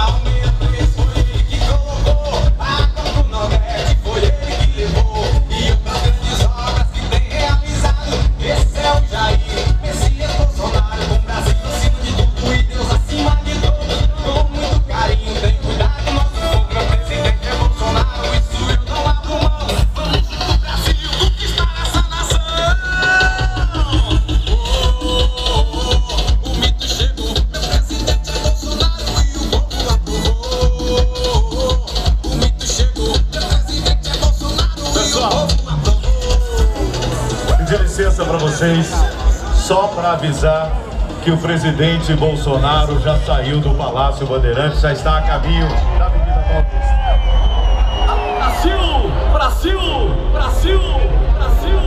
Só para avisar que o presidente Bolsonaro já saiu do Palácio Bandeirantes, já está a caminho da Avenida Paulista. Brasil! Brasil! Brasil! Brasil!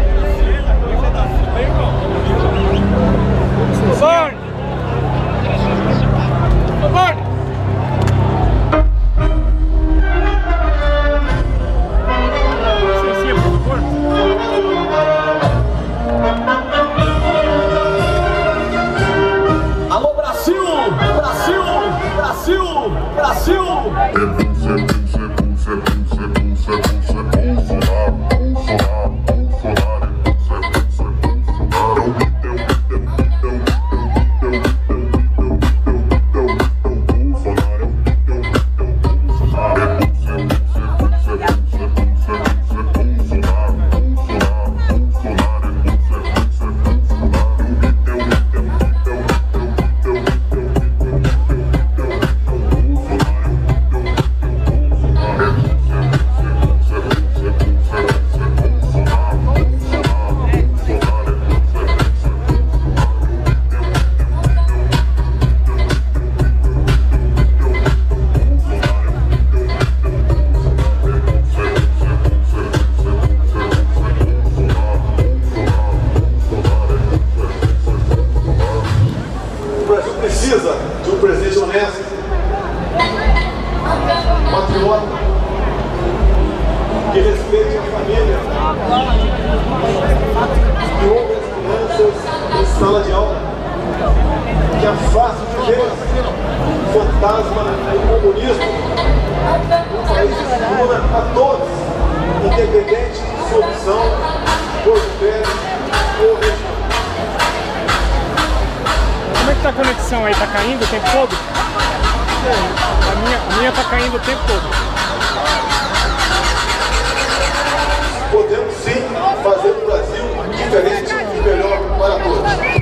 Governo! Governo! Alô, Brasil! Brasil! Brasil! Brasil! Precisa de um presidente honesto, patriota, que respeite a família, que ouve as crianças em sala de aula, que afaste de vez o fantasma do comunismo, um país que segura a todos, independente de sua opção, cor de pele ou religião. Como é que tá a conexão aí? Tá caindo o tempo todo? A minha tá caindo o tempo todo. Podemos sim fazer o Brasil diferente e melhor para todos.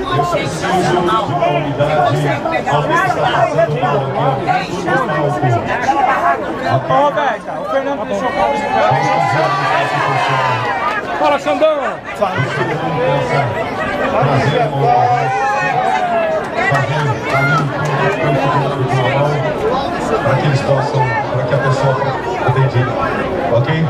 Eu preciso de uma unidade Ô, velho, o Fernando deixou o carro de Fala, Xandão! Para que eles possam, para que a pessoa atendida, ok?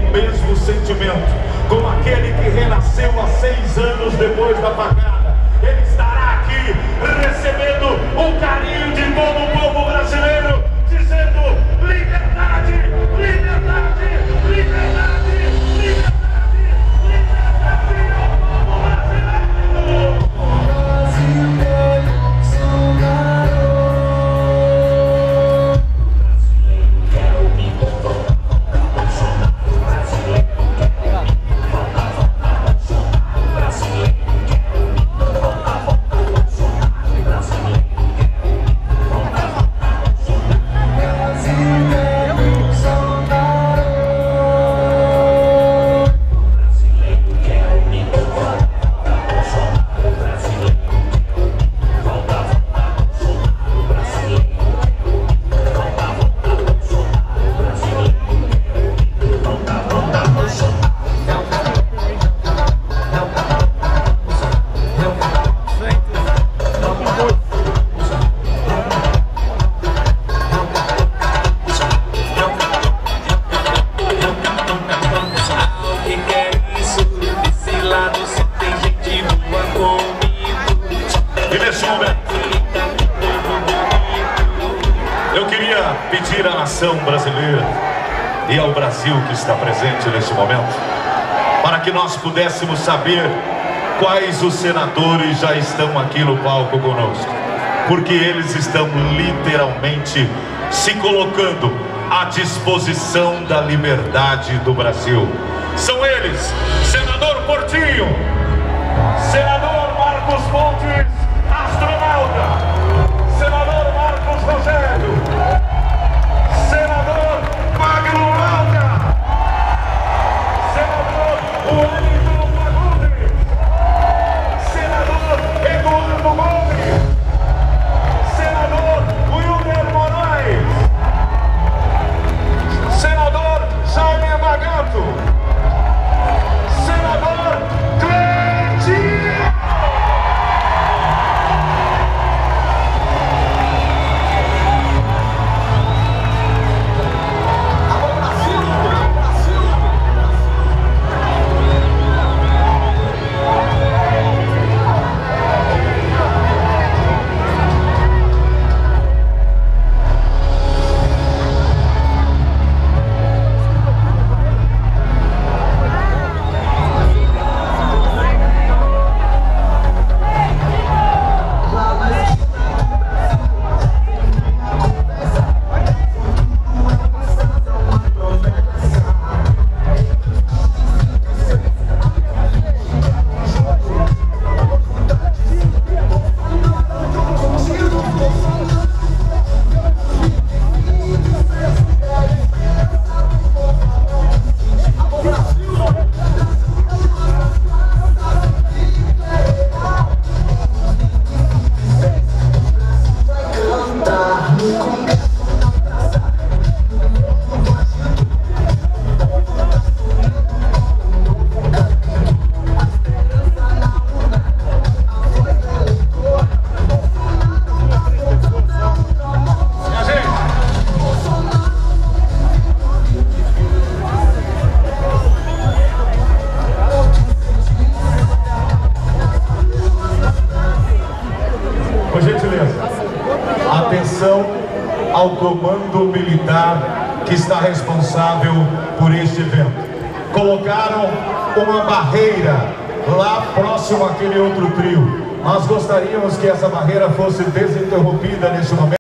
o mesmo sentimento, como aquele que renasceu há 6 anos depois da facada. Ele estará aqui recebendo o carinho de todo o povo brasileiro, dizendo: liberdade, liberdade, liberdade, liberdade, liberdade ao povo brasileiro. Eu queria pedir à nação brasileira e ao Brasil que está presente neste momento, para que nós pudéssemos saber quais os senadores já estão aqui no palco conosco, porque eles estão literalmente se colocando à disposição da liberdade do Brasil. São eles: senador Portinho, senador Marcos Pontes, astronauta, senador Marcos Rogério, senador Magno Malta, senador Wellington Fagundes, senador Eduardo Gomes, senador Wilder Moraes, senador Jaime Magato, senador Cleitinho. Atenção ao comando militar que está responsável por este evento. Colocaram uma barreira lá próximo àquele outro trio. Nós gostaríamos que essa barreira fosse desinterrompida neste momento.